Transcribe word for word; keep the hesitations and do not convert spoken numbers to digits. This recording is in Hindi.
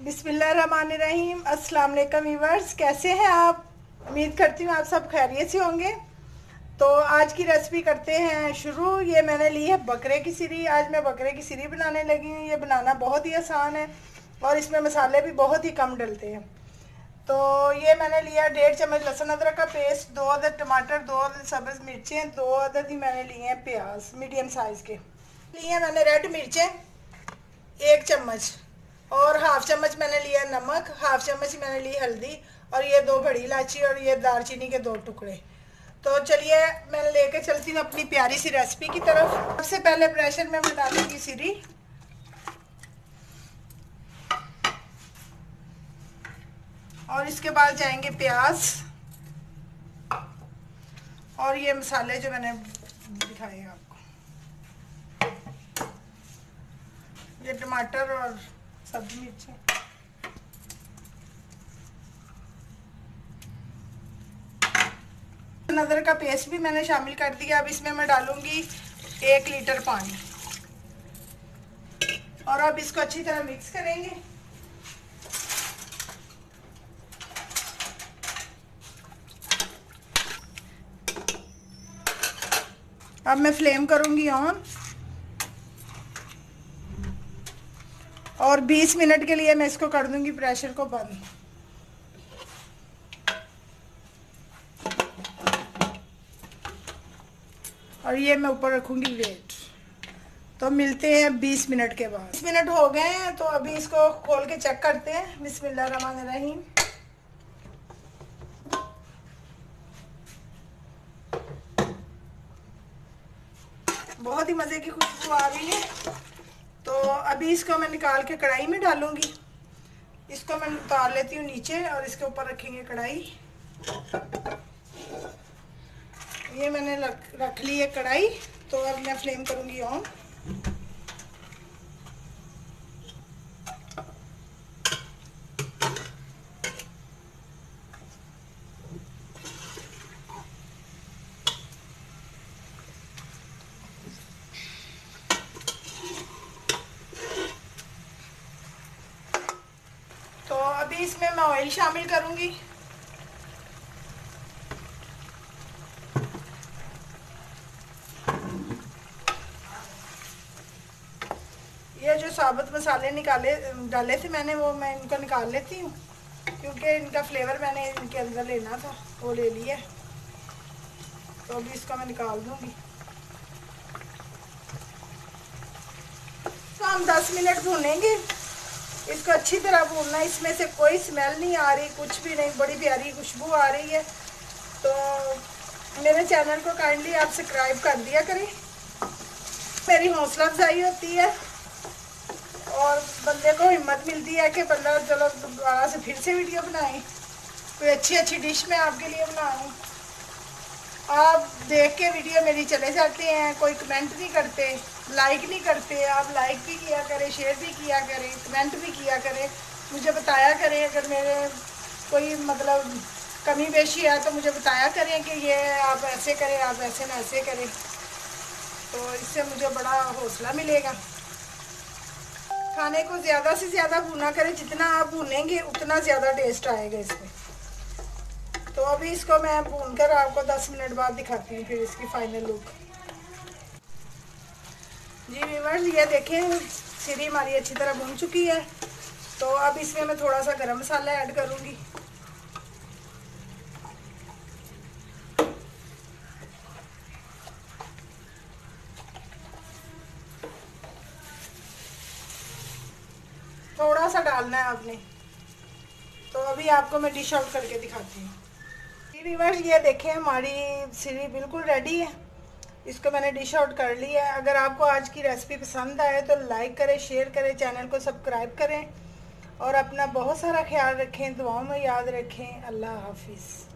बिस्मिल्लाहिर्रहमानिर्रहीम। अस्सलाम वालेकुम व्यूअर्स, कैसे हैं आप? उम्मीद करती हूँ आप सब खैरियत से होंगे। तो आज की रेसिपी करते हैं शुरू। ये मैंने ली है बकरे की सिरी। आज मैं बकरे की सिरी बनाने लगी हूँ। ये बनाना बहुत ही आसान है और इसमें मसाले भी बहुत ही कम डलते हैं। तो ये मैंने लिया डेढ़ चम्मच लहसुन अदरक का पेस्ट, दो अदद टमाटर, दो अदद सब्ज़ मिर्चें, दो अदद ही मैंने लिए हैं प्याज मीडियम साइज़ के लिए हैं मैंने रेड मिर्चें एक चम्मच, और हाफ चम्मच मैंने लिया नमक, हाफ चम्मच मैंने ली हल्दी, और ये दो बड़ी इलायची और ये दालचीनी के दो टुकड़े। तो चलिए मैं लेके चलती हूँ अपनी प्यारी सी रेसिपी की तरफ। सबसे पहले प्रेशर में मैं डालूंगी सिरी, और इसके बाद जाएंगे प्याज और ये मसाले जो मैंने दिखाए आपको, ये टमाटर और सब्जी मिर्ची। अदरक का पेस्ट भी मैंने शामिल कर दिया। अब इसमें मैं डालूंगी एक लीटर पानी और अब इसको अच्छी तरह मिक्स करेंगे। अब मैं फ्लेम करूंगी ऑन और बीस मिनट के लिए मैं इसको कर दूंगी प्रेशर को बंद। और ये मैं ऊपर रखूंगी वेट। तो मिलते हैं बीस मिनट के बाद। बीस मिनट हो गए हैं तो अभी इसको खोल के चेक करते हैं। बिस्मिल्लाहिर्रहमानिर्रहीम। बहुत ही मज़े की खुशबू आ रही है। तो अभी इसको मैं निकाल के कढ़ाई में डालूंगी। इसको मैं उतार लेती हूँ नीचे और इसके ऊपर रखेंगे कढ़ाई। ये मैंने रख ली है कढ़ाई। तो अब मैं फ्लेम करूंगी ऑन। तो अभी इसमें मैं ऑयल शामिल करूंगी। ये जो साबुत मसाले निकाले डाले थे मैंने, वो मैं इनको निकाल लेती हूँ क्योंकि इनका फ्लेवर मैंने इनके अंदर लेना था, वो ले लिया। तो अभी इसको मैं निकाल दूंगी। तो हम दस मिनट भूनेंगे इसको, अच्छी तरह भूनना। इसमें से कोई स्मेल नहीं आ रही, कुछ भी नहीं, बड़ी प्यारी खुशबू आ रही है। तो मेरे चैनल को काइंडली आप सब्सक्राइब कर दिया करें, मेरी हौसला अफजाई होती है और बंदे को हिम्मत मिलती है कि बंदा चलो दोबारा से फिर से वीडियो बनाए, कोई अच्छी अच्छी डिश मैं आपके लिए बनाऊँ। आप देख के वीडियो मेरी चले जाते हैं, कोई कमेंट नहीं करते, लाइक नहीं करते। आप लाइक भी किया करें, शेयर भी किया करें, कमेंट भी किया करें, मुझे बताया करें अगर मेरे कोई मतलब कमी बेशी है तो मुझे बताया करें कि ये आप ऐसे करें, आप ऐसे ना ऐसे करें। तो इससे मुझे बड़ा हौसला मिलेगा। खाने को ज़्यादा से ज़्यादा भुना करें, जितना आप भुनेंगे उतना ज़्यादा टेस्ट आएगा इसमें। तो अभी इसको मैं भूनकर आपको दस मिनट बाद दिखाती हूँ फिर इसकी फाइनल लुक। जी व्यूअर्स, ये देखें सिरी हमारी अच्छी तरह भून चुकी है। तो अब इसमें मैं थोड़ा सा गरम मसाला ऐड करूँगी। थोड़ा सा डालना है आपने। तो अभी आपको मैं डिश आउट करके दिखाती हूँ। व्यूअर्स, ये देखें हमारी सिरी बिल्कुल रेडी है। इसको मैंने डिश आउट कर लिया है। अगर आपको आज की रेसिपी पसंद आए तो लाइक करें, शेयर करें, चैनल को सब्सक्राइब करें और अपना बहुत सारा ख्याल रखें, दुआओं में याद रखें। अल्लाह हाफिज़।